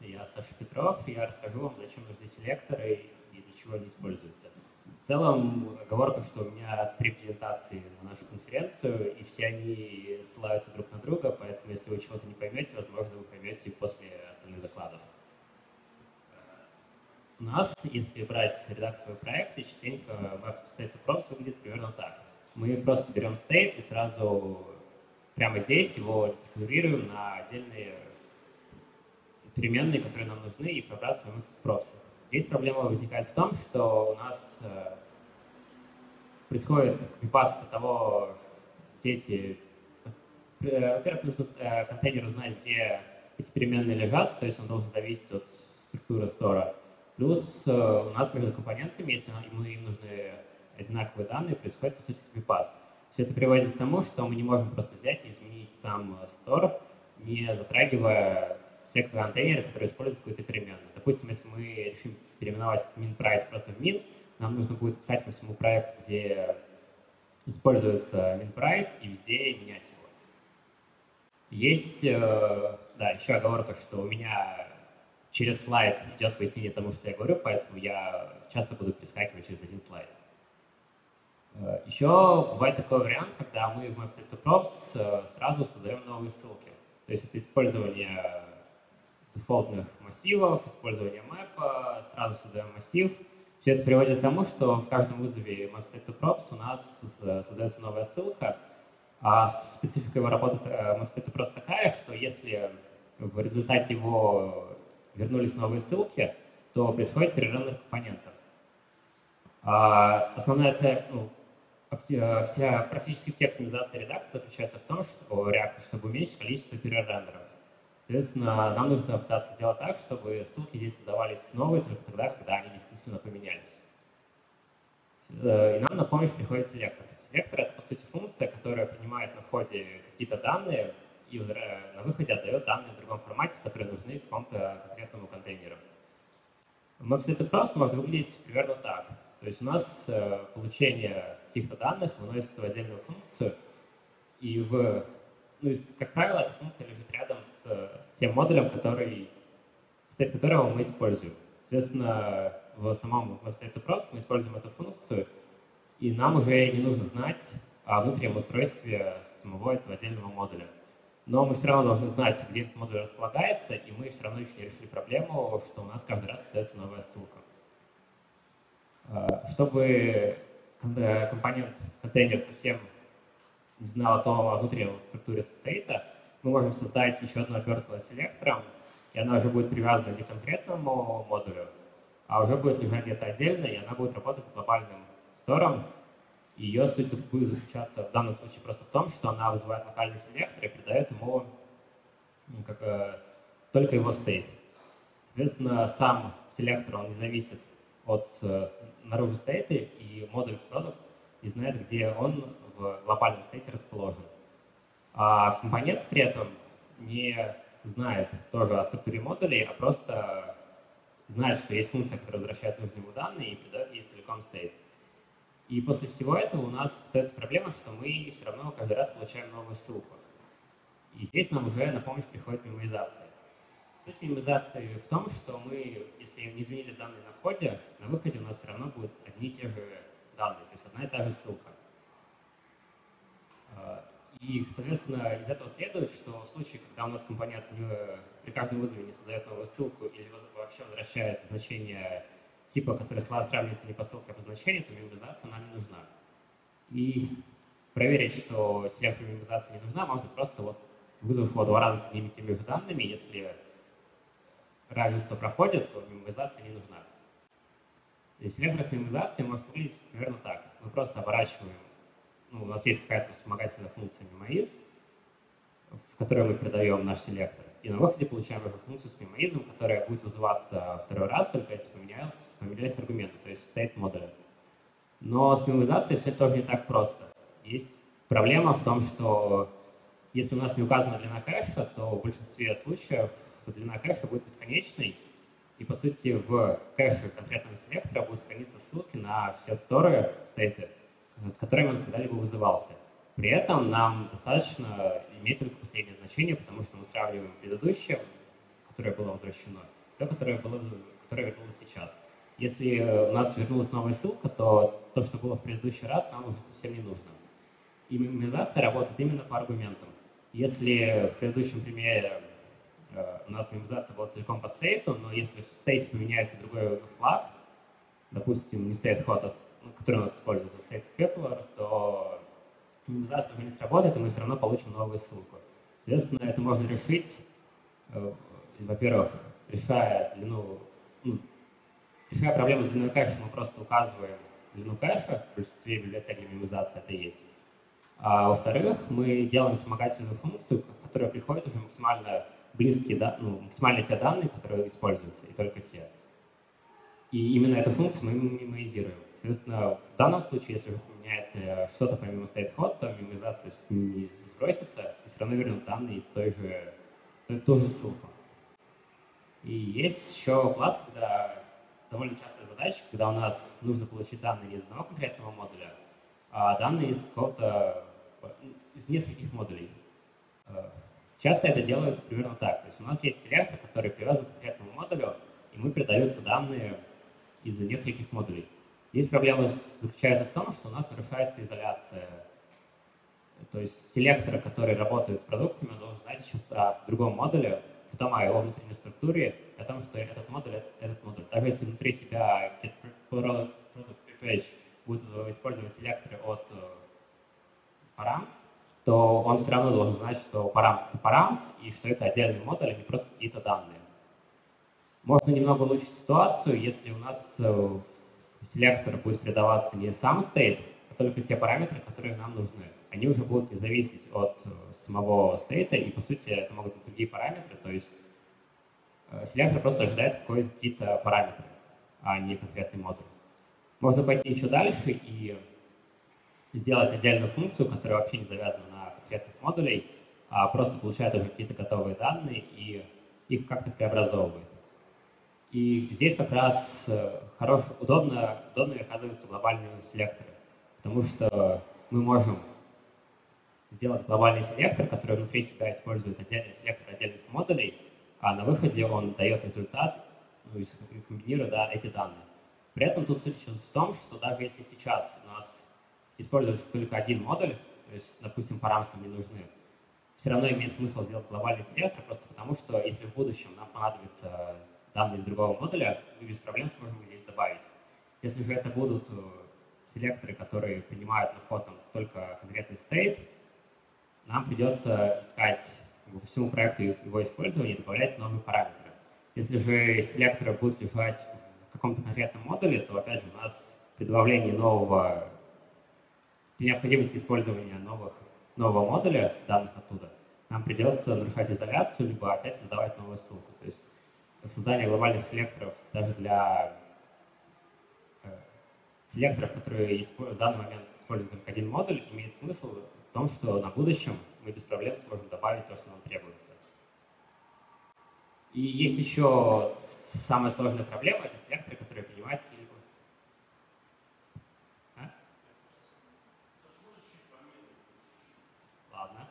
Я Саша Петров, и я расскажу вам, зачем нужны селекторы и для чего они используются. В целом, оговорка, что у меня 3 презентации на нашу конференцию, и все они ссылаются друг на друга, поэтому если вы чего-то не поймете, возможно, вы поймете после остальных докладов. У нас, если брать редакционные проекты, частенько state to props выглядит примерно так. Мы просто берем state и сразу прямо здесь его деструктурируем на отдельные переменные, которые нам нужны, и пробрасываем их в пропсы. Здесь проблема возникает в том, что у нас происходит копипаст того, где эти... Во-первых, нужно контейнеру знать, где эти переменные лежат, то есть он должен зависеть от структуры стора. Плюс у нас между компонентами, если им нужны одинаковые данные, происходит, по сути, копипаст. Все это приводит к тому, что мы не можем просто взять и изменить сам стор, не затрагивая все контейнеры, которые используют какую-то переменную. Допустим, если мы решим переименовать min-price просто в min, нам нужно будет искать по всему проекту, где используется min-price, и везде менять его. Есть, да, еще оговорка, что у меня через слайд идет пояснение тому, что я говорю, поэтому я часто буду перескакивать через один слайд. Еще бывает такой вариант, когда мы в map-set-to-props сразу создаем новые ссылки. То есть это использование дефолтных массивов, использование мэпа, сразу создаем массив. Все это приводит к тому, что в каждом вызове map-set-to-props у нас создается новая ссылка, а специфика его работы map-set-to-props такая, что если в результате его вернулись новые ссылки, то происходит перерыв компонентов. Основная цель, практически вся оптимизация редакции заключается в том, что React, чтобы уменьшить количество перерендеров. Соответственно, нам нужно пытаться сделать так, чтобы ссылки здесь создавались новые только тогда, когда они действительно поменялись. И нам на помощь приходит селектор. Селектор — это, по сути, функция, которая принимает на входе какие-то данные и на выходе отдает данные в другом формате, которые нужны какому-то конкретному контейнеру. map-set-to-props может выглядеть примерно так. То есть у нас получение каких-то данных выносится в отдельную функцию, и как правило, эта функция лежит рядом с тем модулем, стейт которого мы используем. Соответственно, в самом map-set-to-props мы используем эту функцию, и нам уже не нужно знать о внутреннем устройстве самого этого отдельного модуля. Но мы все равно должны знать, где этот модуль располагается, и мы все равно еще не решили проблему, что у нас каждый раз создается новая ссылка. Чтобы контейнер совсем не знал о внутренней структуре стейта, мы можем создать еще одну обертку селектором, и она уже будет привязана не к конкретному модулю, а уже будет лежать где-то отдельно, и она будет работать с глобальным стором. И ее суть будет заключаться в данном случае просто в том, что она вызывает локальный селектор и придает ему только его стейт. Соответственно, сам селектор, он не зависит от наружу стейта, и модуль products не знает, где он в глобальном стейте расположен. А компонент при этом не знает тоже о структуре модулей, а просто знает, что есть функция, которая возвращает нужные ему данные и придает ей целиком стейт. И после всего этого у нас остается проблема, что мы все равно каждый раз получаем новую ссылку. И здесь нам уже на помощь приходит меморизация. Суть меморизации в том, что мы, если не изменились данные на входе, на выходе у нас все равно будут одни и те же данные, то есть одна и та же ссылка. И, соответственно, из этого следует, что в случае, когда у нас компонент при каждом вызове не создает новую ссылку или вообще возвращает значение типа, который сравнивается не по ссылке, а по значению, то меморизация нам не нужна. И проверить, что селектору меморизация не нужна, можно просто вызвав его 2 раза с одними и теми же данными. Если равенство проходит, то меморизация не нужна. И селектор с меморизацией может выглядеть примерно так. Мы просто оборачиваем, у нас есть какая-то вспомогательная функция memoiz, в которой мы передаем наш селектор. И на выходе получаем уже функцию с memoizом, которая будет вызываться 2-й раз, только если поменялись аргументы, то есть state модуля. Но с меморизацией все тоже не так просто. Есть проблема в том, что если у нас не указана длина кэша, то в большинстве случаев длина кэша будет бесконечной, и по сути в кэше конкретного селектора будут храниться ссылки на все сторы, стейты, с которыми он когда-либо вызывался. При этом нам достаточно иметь только последнее значение, потому что мы сравниваем предыдущее, которое было возвращено, то, которое вернулось сейчас. Если у нас вернулась новая ссылка, то то, что было в предыдущий раз, нам уже совсем не нужно. И мемизация работает именно по аргументам. Если в предыдущем примере у нас мемизация была целиком по стейту, но если в стейте поменяется другой флаг, допустим, не state hot, который у нас используется, state kepler, то мемизация уже не сработает, и мы все равно получим новую ссылку. Соответственно, это можно решить, во-первых, решая проблему с длиной кэша, мы просто указываем длину кэша, в большинстве библиотек для мемизации это есть. А во-вторых, мы делаем вспомогательную функцию, которая приходит уже максимально близкие, максимально те данные, которые используются, и только те. И именно эту функцию мы мемоизируем. Соответственно, в данном случае, если уже поменяется что-то помимо state-hot, то мемоизация не сбросится, и все равно вернут данные из ту же ссылку. И есть еще класс, когда довольно частая задача, когда у нас нужно получить данные не из одного конкретного модуля, а данные из нескольких модулей. Часто это делают примерно так. То есть у нас есть селектор, который привязан к конкретному модулю, и ему передаются данные из нескольких модулей. Здесь проблема заключается в том, что у нас нарушается изоляция. То есть селекторы, которые работают с продуктами, должен знать еще о другом модуле, потом о его внутренней структуре, о том, что этот модуль. Даже если внутри себя product page будет использовать селекторы от params, то он все равно должен знать, что params — это params, и что это отдельный модуль, а не просто какие-то данные. Можно немного улучшить ситуацию, если у нас селектор будет передаваться не сам state, а только те параметры, которые нам нужны. Они уже будут не зависеть от самого стейта, и по сути это могут быть другие параметры, то есть селектор просто ожидает какие-то параметры, а не конкретный модуль. Можно пойти еще дальше и сделать отдельную функцию, которая вообще не завязана на конкретных модулей, а просто получает уже какие-то готовые данные и их как-то преобразовывает. И здесь как раз удобно оказываются глобальные селекторы, потому что мы можем сделать глобальный селектор, который внутри себя использует отдельный селектор отдельных модулей, а на выходе он дает результат, и комбинирует эти данные. При этом тут суть в том, что даже если сейчас у нас используется только один модуль, то есть, допустим, params нам не нужны, все равно имеет смысл сделать глобальный селектор, просто потому что если в будущем нам понадобится данные из другого модуля, мы без проблем сможем их здесь добавить. Если же это будут селекторы, которые принимают на фото только конкретный state, нам придется искать по всему проекту его использования и добавлять новые параметры. Если же селекторы будут лежать в каком-то конкретном модуле, то опять же у нас при добавлении при необходимости использования нового модуля данных оттуда, нам придется нарушать изоляцию, либо опять создавать новую ссылку. То есть создание глобальных селекторов даже для селекторов, которые в данный момент используют только один модуль, имеет смысл в том, что на будущем мы без проблем сможем добавить то, что нам требуется. И есть еще самая сложная проблема — это селекторы, которые принимают какие-либо... Ладно.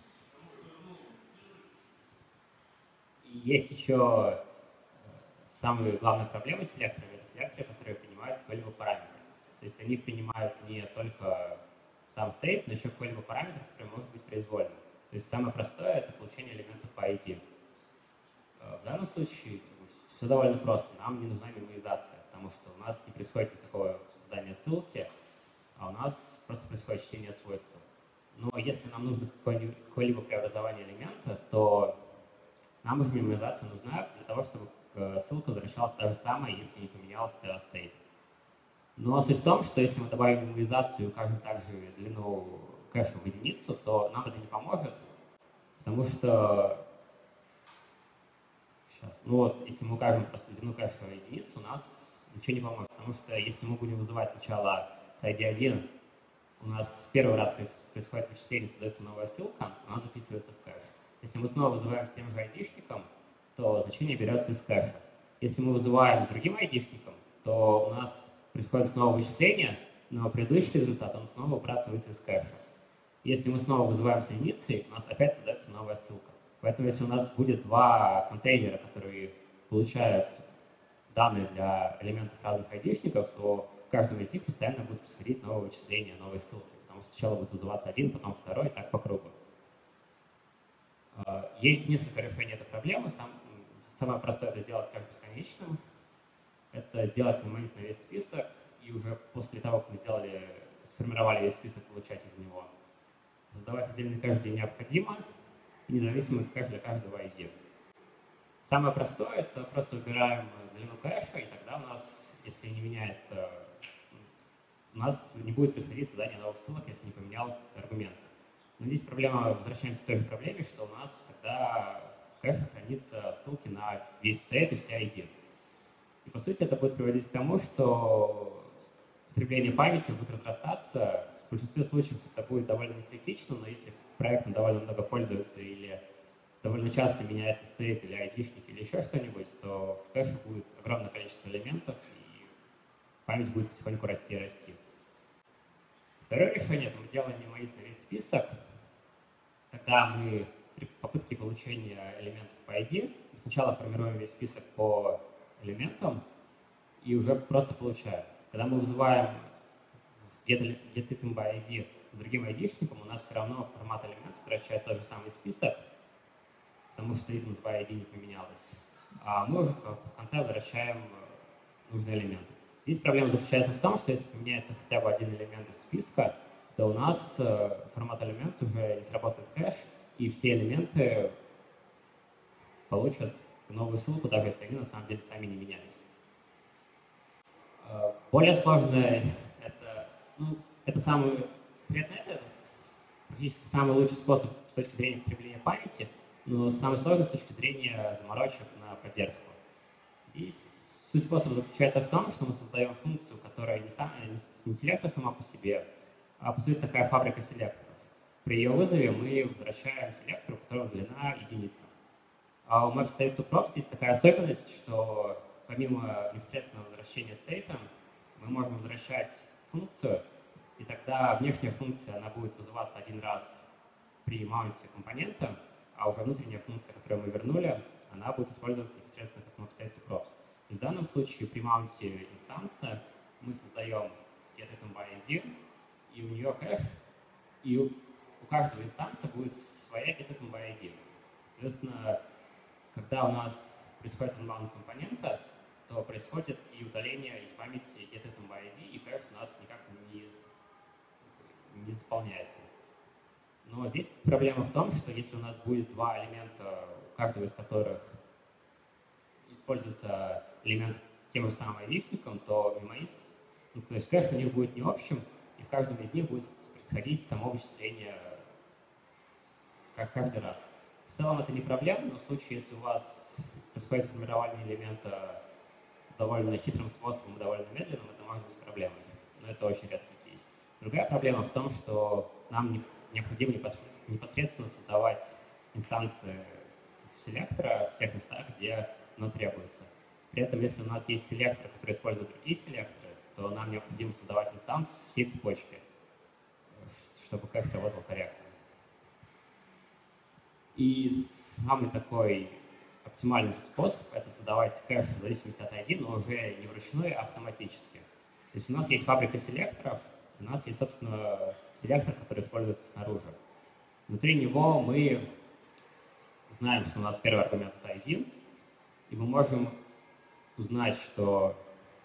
И есть еще самая главная проблема с селекторами — это селекторы, которые принимают какой-либо параметр. То есть они принимают не только сам state, но еще какой-либо параметр, который может быть произвольным. То есть самое простое — это получение элемента по ID. В данном случае все довольно просто. Нам не нужна мемоизация, потому что у нас не происходит никакого создания ссылки, а у нас просто происходит чтение свойств. Но если нам нужно какое-либо преобразование элемента, то нам уже мемоизация нужна для того, чтобы ссылка возвращалась та же самая, если не поменялся state. Но суть в том, что если мы добавим мемоизацию и укажем также длину кэша в единицу, то нам это не поможет, потому что если мы укажем просто длину кэша в единицу, у нас ничего не поможет, потому что если мы будем вызывать сначала с ID1, у нас первый раз происходит вычисление, создается новая ссылка, она записывается в кэш. Если мы снова вызываем с тем же ID-шником, то значение берется из кэша. Если мы вызываем с другим ID-шником, то у нас происходит снова вычисление, но предыдущий результат он снова выбрасывается из кэша. Если мы снова вызываем с единицей, у нас опять создается новая ссылка. Поэтому если у нас будет два контейнера, которые получают данные для элементов разных айдишников, то в каждом из них постоянно будет происходить новое вычисление, новые ссылки. Потому что сначала будет вызываться один, потом второй, и так по кругу. Есть несколько решений этой проблемы. Самое простое — это сделать кэш бесконечным. Это сделать мемоиз на весь список, и уже после того, как мы сформировали весь список, получать из него. Создавать отдельный кэш, где необходимо, и независимый кэш для каждого ID. Самое простое — это просто убираем длину кэша, и тогда у нас, если не меняется, у нас не будет происходить создание новых ссылок, если не поменялся аргумент. Но здесь возвращаемся к той же проблеме, что у нас тогда в кэше хранятся ссылки на весь стейт и все ID. И по сути это будет приводить к тому, что потребление памяти будет разрастаться. В большинстве случаев это будет довольно некритично, но если проектом довольно много пользуются или довольно часто меняется стейт или айтишник или еще что-нибудь, то в кэше будет огромное количество элементов, и память будет потихоньку расти и расти. Второе решение — это мы делаем мемоиз на весь список. Тогда мы при попытке получения элементов по ID мы сначала формируем весь список по элементам и уже просто получаем. Когда мы вызываем getItem by ID с другим айдишником, у нас все равно формат элементов возвращает тот же самый список, потому что items by ID не поменялось. А мы уже в конце возвращаем нужные элементы. Здесь проблема заключается в том, что если поменяется хотя бы один элемент из списка, то у нас формат элементов уже не сработает кэш, и все элементы получат новую ссылку, даже если они на самом деле сами не менялись. Более сложное — это практически самый лучший способ с точки зрения потребления памяти, но самый сложный с точки зрения заморочек на поддержку. Здесь суть способа заключается в том, что мы создаем функцию, которая не селектор сама по себе, а по сути такая фабрика селекторов. При ее вызове мы возвращаем селектор, у которого длина единица. А у MapState2Props есть такая особенность, что помимо непосредственного возвращения стейта, мы можем возвращать функцию, и тогда внешняя функция она будет вызываться один раз при маунте компонента, а уже внутренняя функция, которую мы вернули, она будет использоваться непосредственно как MapState2Props. То есть в данном случае при маунте инстанса мы создаем getItem by ID, и у нее кэш, и у каждого инстанса будет своя getItem by ID. Соответственно, когда у нас происходит unbound компонента, то происходит и удаление из памяти getItem by ID, и кэш у нас никак не заполняется. Но здесь проблема в том, что если у нас будет два элемента, у каждого из которых используется элемент с тем же самым айдишником, то мемоиз, то есть кэш у них будет не общим, и в каждом из них будет происходить само вычисление как каждый раз. В целом это не проблема, но в случае, если у вас происходит формирование элемента довольно хитрым способом и довольно медленным, это может быть проблемой, но это очень редкий кейс. Другая проблема в том, что нам необходимо непосредственно создавать инстанции селектора в тех местах, где оно требуется. При этом, если у нас есть селектор, который использует другие селекторы, то нам необходимо создавать инстанс всей цепочки, чтобы кэш работал корректно. И самый такой оптимальный способ — это создавать кэш в зависимости от ID, но уже не вручную, а автоматически. То есть у нас есть фабрика селекторов, у нас есть, собственно, селектор, который используется снаружи. Внутри него мы знаем, что у нас первый аргумент — это ID, и мы можем узнать, что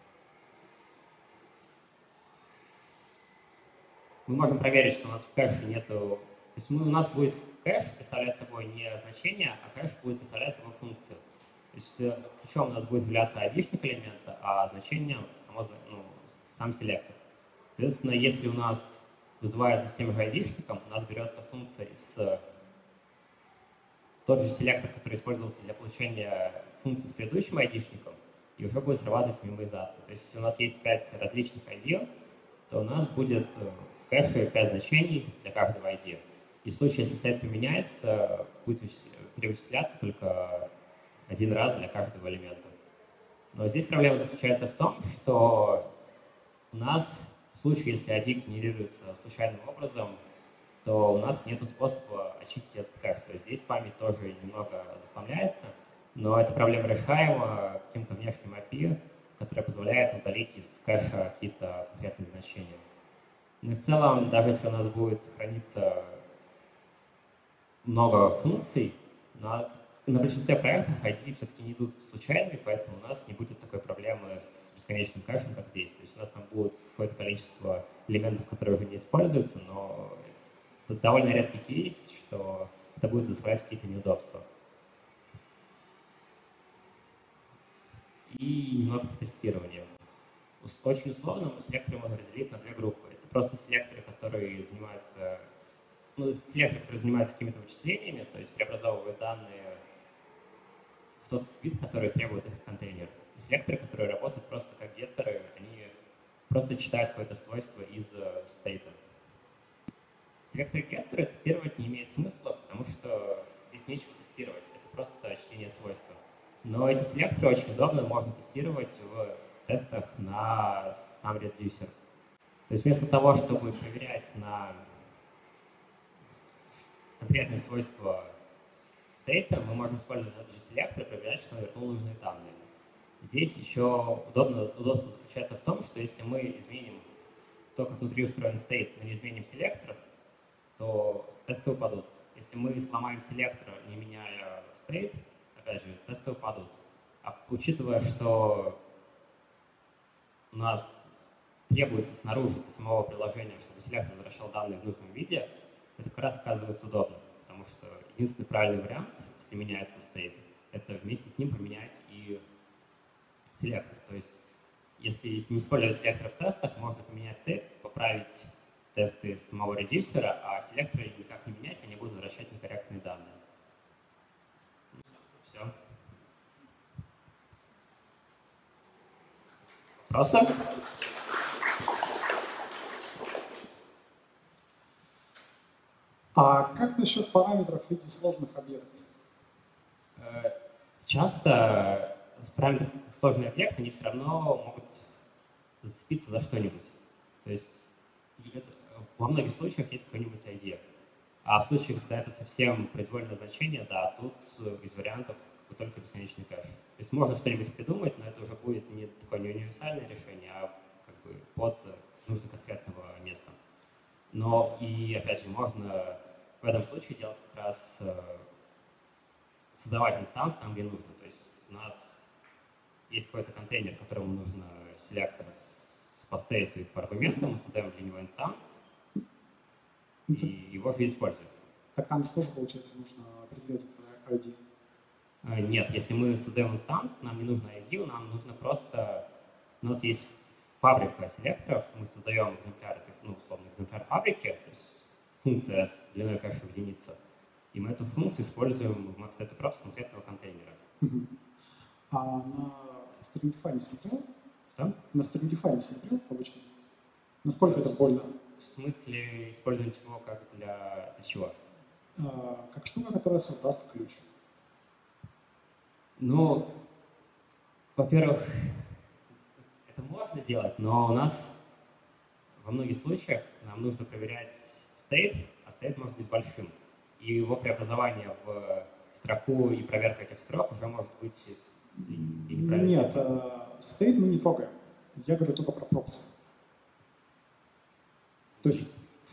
мы можем проверить, что у нас в кэше нету. То есть у нас будет кэш представлять собой не значение, а кэш будет представлять собой функцию. То есть причем у нас будет являться айдишник элемента, а значение сам селектор. Соответственно, если у нас вызывается с тем же айдишником, у нас берется функция из тот же селектор, который использовался для получения функции с предыдущим айдишником, и уже будет срабатывать мемоизация. То есть если у нас есть 5 различных ID, то у нас будет в кэше 5 значений для каждого ID. И в случае, если стейт поменяется, будет перевычисляться только один раз для каждого элемента. Но здесь проблема заключается в том, что у нас в случае, если ID генерируется случайным образом, то у нас нет способа очистить этот кэш. То есть здесь память тоже немного захламляется, но эта проблема решаема каким-то внешним API, которое позволяет удалить из кэша какие-то конкретные значения. Ну и в целом, даже если у нас будет храниться много функций, на большинстве проектов ID все-таки не идут случайными, поэтому у нас не будет такой проблемы с бесконечным кэшем, как здесь. То есть у нас там будет какое-то количество элементов, которые уже не используются, но это довольно редкий кейс, что это будет доставлять какие-то неудобства. И немного по тестированию. Очень условно мы селекторы можно разделить на две группы. Это просто селекторы, которые занимаются, которые занимаются какими-то вычислениями, то есть преобразовывают данные в тот вид, который требует их контейнер. И селекторы, которые работают просто как геттеры, они просто читают какое-то свойство из стейта. Селекторы геттеры тестировать не имеет смысла, потому что здесь нечего тестировать, это просто чтение свойства. Но эти селекторы очень удобно можно тестировать в тестах на сам редюсер. То есть вместо того, чтобы проверять на конкретные свойства стейта, мы можем использовать этот же селектор и проверять, что он вернул нужные данные. Здесь еще удобство заключается в том, что если мы изменим то, как внутри устроен стейт, но не изменим селектор, то тесты упадут. Если мы сломаем селектор, не меняя стейт, опять же, тесты упадут. А учитывая, что у нас требуется снаружи для самого приложения, чтобы селектор возвращал данные в нужном виде, это как раз оказывается удобно, потому что единственный правильный вариант, если меняется state, это вместе с ним поменять и селектор. То есть, если не использовать селектор в тестах, можно поменять state, поправить тесты самого редюсера, а селекторы никак не менять, они будут возвращать некорректные данные. Все. Вопросы? А как насчет параметров в виде сложных объектов? Часто параметры как сложные объекты, они все равно могут зацепиться за что-нибудь. То есть во многих случаях есть какой-нибудь ID. А в случае, когда это совсем произвольное значение, да, тут из вариантов только бесконечный кэш. То есть можно что-нибудь придумать, но это уже будет не такое не универсальное решение, а как бы под нужды конкретного места. Но и, опять же, можно в этом случае делать как раз создавать инстанс там, где нужно. То есть у нас есть какой-то контейнер, которому нужно селектор по стейту и по аргументам, мы создаем для него инстанс, и его же используем. Так там что же, получается, нужно определять это ID? Нет, если мы создаем инстанс, нам не нужно ID, нам нужно просто... У нас есть фабрика селекторов, мы создаем экземпляр, условно, экземпляр фабрики, то есть функция с длиной кэша в единицу, и мы эту функцию используем в mapState конкретного контейнера. А на Stringify не смотрел? Что? На Stringify не смотрел обычно? Насколько это больно? В смысле использовать его как для чего? Как штука, которая создаст ключ. Ну, во-первых, это можно сделать, но у нас во многих случаях нам нужно проверять state, а state может быть большим. И его преобразование в строку и проверка этих строк уже может быть и неправильно. Нет, state мы не трогаем. Я говорю только про пропсы. То есть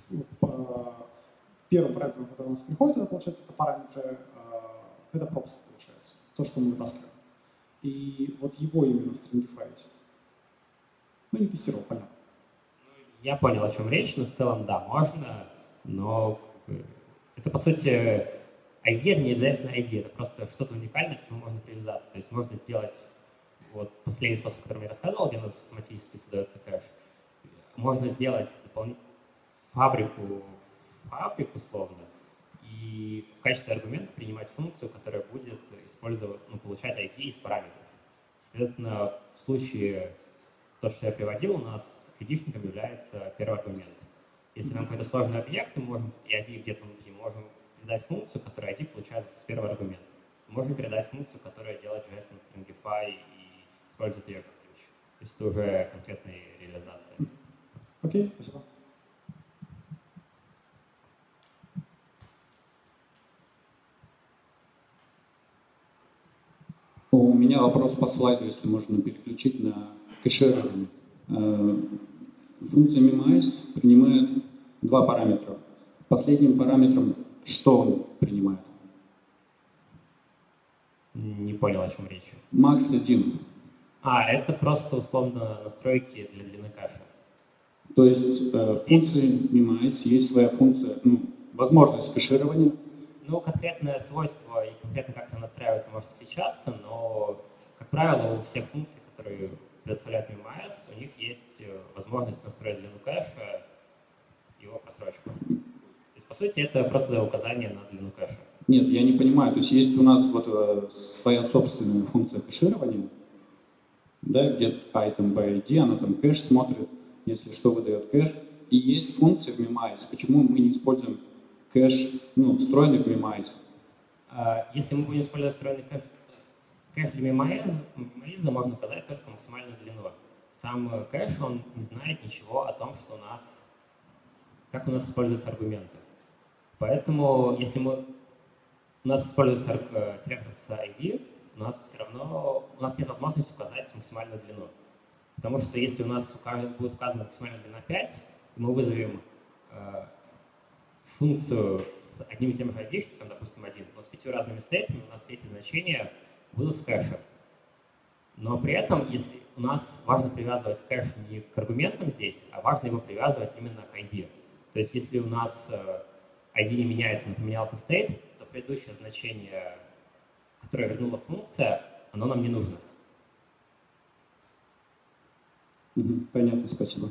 первым параметром, который у нас приходит, это получается, это параметры, это пропсы получается, то, что мы вытаскиваем. И вот его именно стрингифаете. Ну, не тестировал, понятно. Я понял, о чем речь, но в целом, да, можно, но это, по сути, ID это не обязательно ID, это просто что-то уникальное, к чему можно привязаться. То есть можно сделать, вот последний способ, который я рассказывал, где у нас автоматически создается кэш, можно сделать фабрику условно, и в качестве аргумента принимать функцию, которая будет использовать, получать ID из параметров. Соответственно, в случае то, что я приводил, у нас ID-шником является первый аргумент. Если нам какой-то сложный объект, мы можем, и ID где-то внутри, можем передать функцию, которая ID получает с первого аргумента. Можем передать функцию, которая делает JSON Stringify и использует ее как ключ. То есть это уже конкретная реализация. Окей, спасибо. меня вопрос по слайду, если можно переключить на кэширование. Функция MemIce принимает два параметра. Последним параметром что он принимает? Не понял, о чем речь. Max1. Это просто условно настройки для длины кэша. То есть в функции MemIce есть своя функция, возможность кэширования. Конкретное свойство и конкретно как это настраивается, может отличаться, но, как правило, у всех функций, которые предоставляет MemIce, у них есть возможность настроить длину кэша, его просрочку. То есть, по сути, это просто указание на длину кэша. Нет, я не понимаю. То есть есть у нас вот своя собственная функция кэширования, да, get item by ID, она там кэш смотрит, если что, выдает кэш. И есть функция в MemIce. Почему мы не используем кэш, встроенный в MemIce? Если мы будем использовать встроенный кэш для MemIce, можно указать только максимальную длину. Сам кэш, он не знает ничего о том, что как у нас используются аргументы. Поэтому, если у нас используется селектор с ID, у нас нет возможности указать максимальную длину. Потому что если у нас будет указана максимальная длина 5, и мы вызовем функцию с одним и тем же ID, допустим, 1, но с 5 разными стейтами, у нас все эти значения будут в кэше. Но при этом, если у нас важно привязывать кэш не к аргументам здесь, а важно его привязывать именно к ID. То есть если у нас ID не меняется, но поменялся state, то предыдущее значение, которое вернула функция, оно нам не нужно. Понятно, спасибо.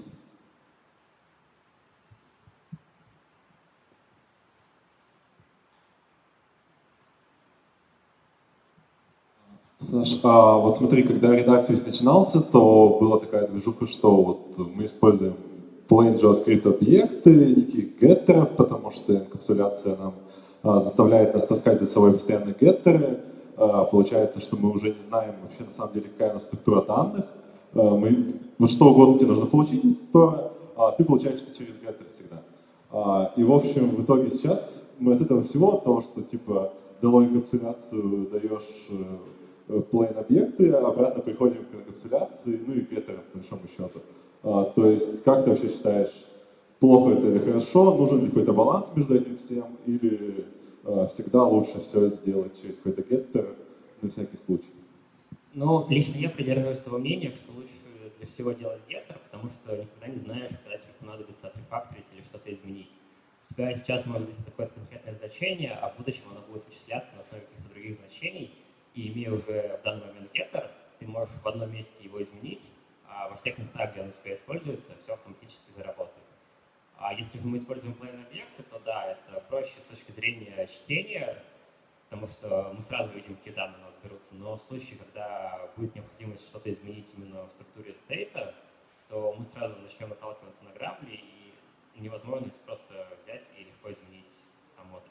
Саш, вот смотри, когда Redux весь начинался, то была такая движуха, что вот мы используем plain JavaScript объекты, никаких геттеров, потому что энкапсуляция нам заставляет нас таскать за собой постоянно геттеры. Получается, что мы уже не знаем вообще на самом деле, какая у нас структура данных. Вот что угодно тебе нужно получить из стора, а ты получаешь это через геттер всегда. И в общем, в итоге сейчас мы от этого всего, от того, что типа дало энкапсуляцию, даешь plain объекты, обратно приходим к энкапсуляции, и геттеры, по большому счету. То есть, как ты вообще считаешь, плохо это или хорошо, нужен ли какой-то баланс между этим всем, или всегда лучше все сделать через какой-то геттер на всякий случай? Лично я придерживаюсь того мнения, что лучше для всего делать геттер, потому что никогда не знаешь, когда тебе понадобится отрефакторить или что-то изменить. У тебя сейчас может быть какое-то конкретное значение, а в будущем оно будет вычисляться на основе каких-то других значений, и имея уже в данный момент геттер, ты можешь в одном месте его изменить, а во всех местах, где он у тебя используется, все автоматически заработает. А если же мы используем plain объекты, то да, это проще с точки зрения чтения, потому что мы сразу видим, какие данные у нас берутся. Но в случае, когда будет необходимость что-то изменить именно в структуре стейта, то мы сразу начнем отталкиваться на грабли, и невозможность просто взять и легко изменить сам модуль.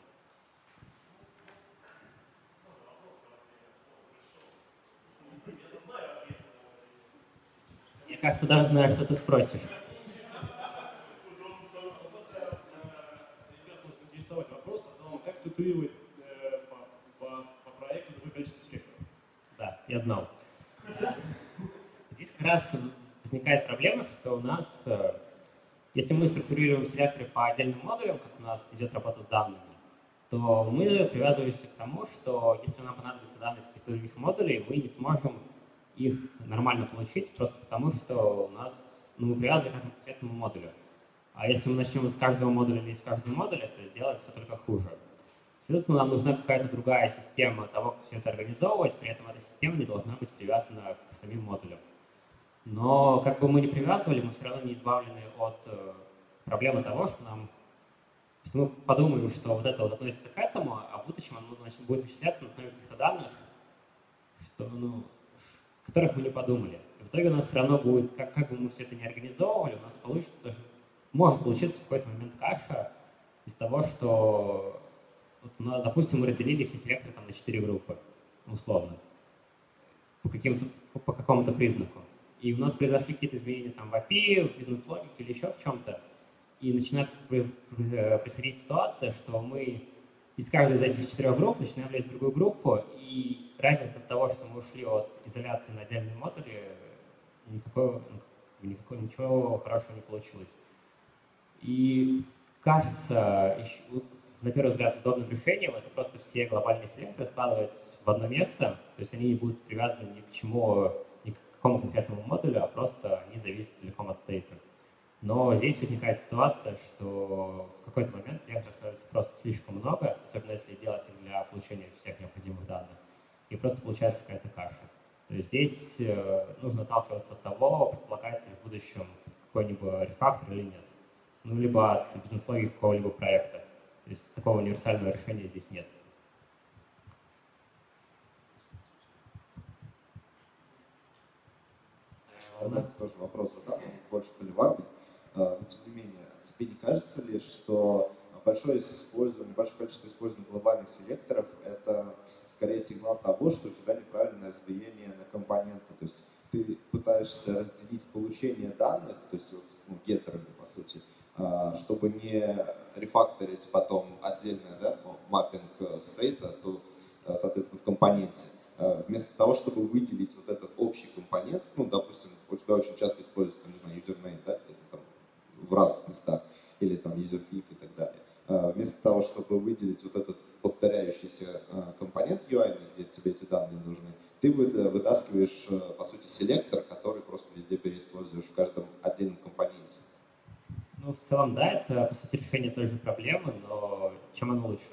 Я, кажется, даже знаю, что ты спросишь. Вопрос о том, как структурировать по проекту такое количество селекторов. Да, я знал. Здесь как раз возникает проблема, что у нас, если мы структурируем селекторы по отдельным модулям, как у нас идет работа с данными, то мы привязываемся к тому, что если нам понадобятся данные с каких-то других модулей, мы не сможем их нормально получить, просто потому что у нас, мы привязаны к конкретному модулю. А если мы начнем с каждого модуля или из каждого модуля, то сделать все только хуже. Соответственно, нам нужна какая-то другая система того, как все это организовывать, при этом эта система не должна быть привязана к самим модулям. Но как бы мы ни привязывали, мы все равно не избавлены от проблемы того, что мы подумаем, что вот это вот относится к этому, а в будущем оно будет вычисляться на основе каких-то данных, которых мы не подумали. И в итоге у нас все равно будет, как бы мы все это не организовывали, у нас может получиться в какой-то момент каша из того, что, допустим, мы разделили все селекторы на 4 группы, условно, по какому-то признаку. И у нас произошли какие-то изменения в API, в бизнес-логике или еще в чем-то. И начинает происходить ситуация, что мы из каждой из этих 4 групп начинаем лезть в другую группу и разница от того, что мы ушли от изоляции на отдельные модули, ничего хорошего не получилось. И кажется, на первый взгляд, удобным решением это просто все глобальные селекторы складывать в одно место, то есть они не будут привязаны ни к какому конкретному модулю, а просто они зависят целиком от стейта. Но здесь возникает ситуация, что в какой-то момент селекторов становится просто слишком много, особенно если делать их для получения всех необходимых данных, и просто получается какая-то каша. То есть здесь нужно отталкиваться от того, предполагается ли в будущем какой-нибудь рефактор или нет. Ну, либо от бизнес-логики какого-либо проекта. То есть такого универсального решения здесь нет. Да, тоже вопрос задам, он больше холиварный. Но тем не менее, тебе не кажется ли, что большое количество использования глобальных селекторов — это скорее сигнал того, что у тебя неправильное разбиение на компоненты? То есть ты пытаешься разделить получение данных, то есть вот, геттерами, по сути, чтобы не рефакторить потом отдельное, да, маппинг стейта, то, соответственно, в компоненте. Вместо того, чтобы выделить вот этот общий компонент, ну, допустим, у тебя очень часто используется, не знаю, username, да, где-то там в разных местах, или там userpeak и так далее. Вместо того, чтобы выделить вот этот повторяющийся компонент UI, где тебе эти данные нужны, ты вытаскиваешь, по сути, селектор, который просто везде переиспользуешь в каждом отдельном компоненте. Ну, в целом, да, это, по сути, решение той же проблемы, но чем оно лучше?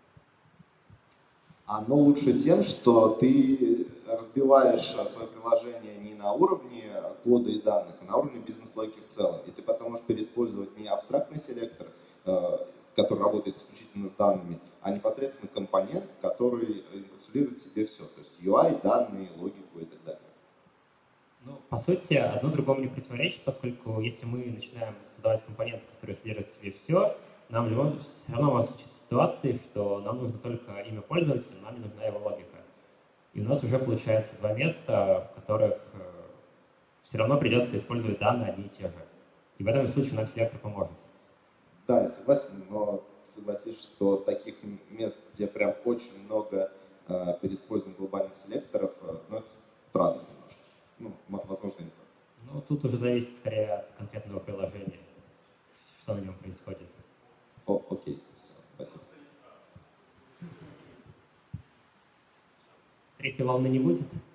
Оно лучше тем, что ты разбиваешь свое приложение не на уровне кода и данных, а на уровне бизнес-логики в целом. И ты потом можешь переиспользовать не абстрактный селектор, который работает исключительно с данными, а непосредственно компонент, который инкапсулирует в себе все. То есть UI, данные, логику и так далее. Ну, по сути, одно другому не противоречит, поскольку если мы начинаем создавать компоненты, которые содержат в себе все, нам все равно может случиться ситуации, что нам нужно только имя пользователя, но нам не нужна его логика. И у нас уже получается два места, в которых все равно придется использовать данные одни и те же. И в этом случае нам селектор поможет. Да, я согласен, но согласись, что таких мест, где прям очень много переиспользования глобальных селекторов, ну, это странно немножко. Ну, возможно, не так. Ну, тут уже зависит скорее от конкретного приложения, что на нем происходит. Окей, все, спасибо. Третьей волны не будет?